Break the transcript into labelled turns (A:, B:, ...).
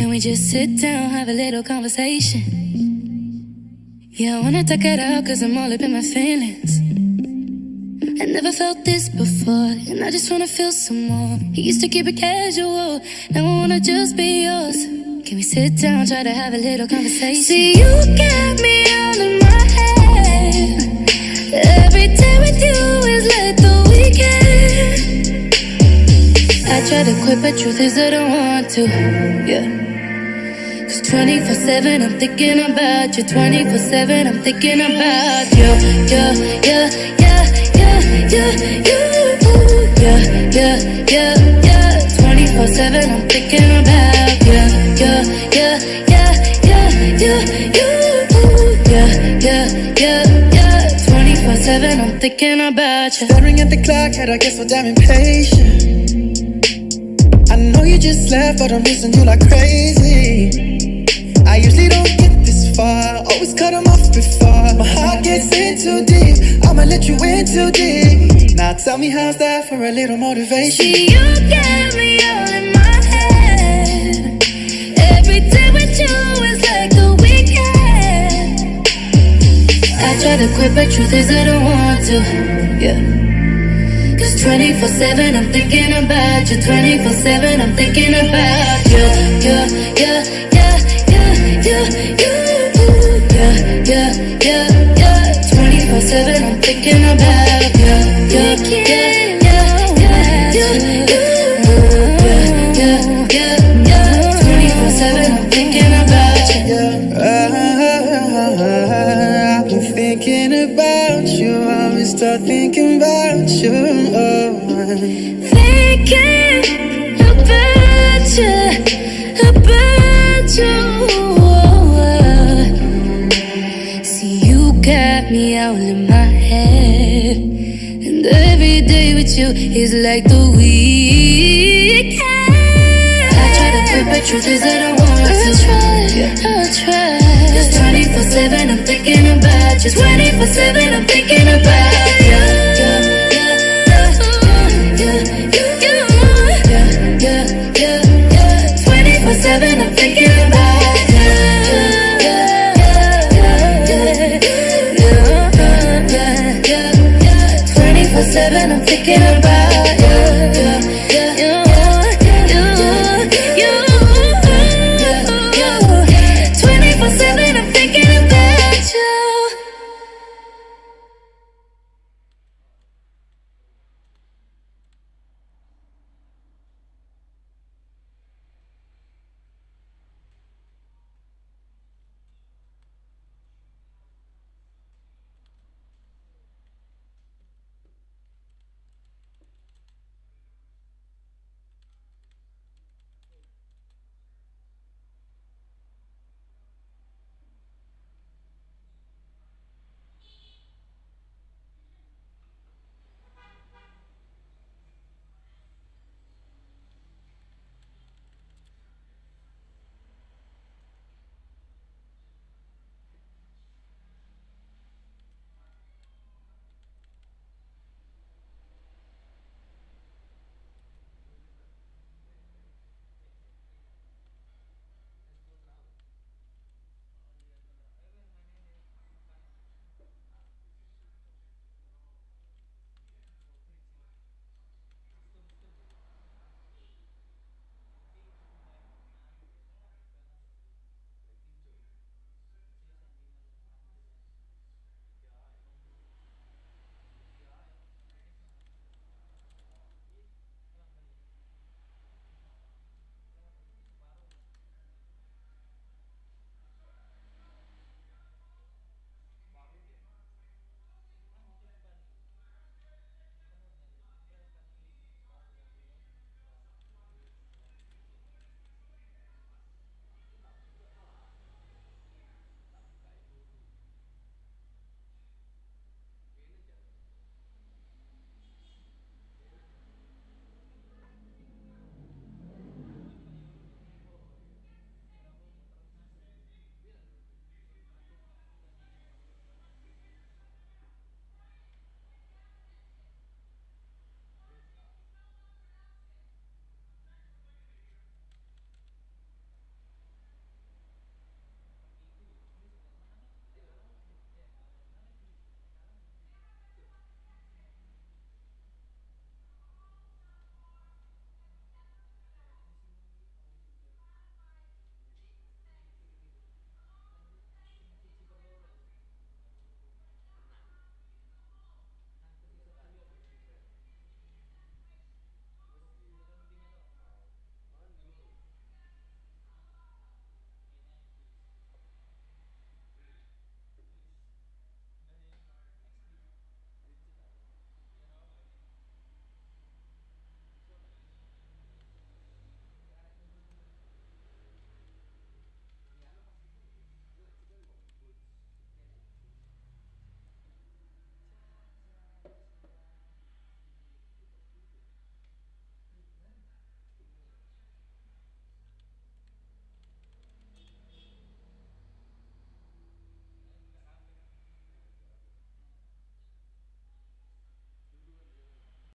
A: Can we just sit down, have a little conversation? Yeah, I wanna talk it out, cause I'm all up in my feelings. I never felt this before, and I just wanna feel some more. He used to keep it casual, now I wanna just be yours. Can we sit down, try to have a little conversation? See, you got me all in my head. Every day with you is like the weekend. I try to quit, but truth is I don't want to, yeah. 24/7 I'm thinking about you. 24/7 I'm thinking about you. Yeah, yeah, yeah, yeah, yeah, yeah, yeah, yeah. 24/7 I'm thinking about you. Yeah, yeah, yeah, yeah, yeah, yeah, yeah, yeah. 24/7 I'm thinking about you.
B: Staring at the clock, had I get so damn impatient. I know you just left, but I'm missing you like crazy. I usually don't get this far, always cut them off before my heart gets in too deep. I'ma let you in too deep. Now tell me, how's that for a little motivation?
A: See, you got me all in my head. Every day with you is like the weekend. I try to quit, but truth is I don't want to, yeah. 'Cause 24/7 I'm thinking about you. 24/7 I'm thinking about you. Yeah, yeah, yeah, yeah, yeah, yeah, yeah, yeah, yeah. 24/7 I'm thinking about you. Yeah, yeah, yeah, yeah, yeah, yeah, yeah, yeah. 24/7 I'm thinking about you.
B: I've been thinking about you. I've been start thinking about you.
A: Thinking about you, about you. See, you got me all in my head, and every day with you is like the weekend. I try to quit, but truth is I don't want to. I'll try. 'Cause 24/7 I'm thinking about you. 24/7 I'm thinking about you. Yeah, yeah, yeah. 24/7 I'm thinking about you. Yeah, yeah, yeah, yeah. 24/7 I'm thinking about you. Yeah, yeah, yeah.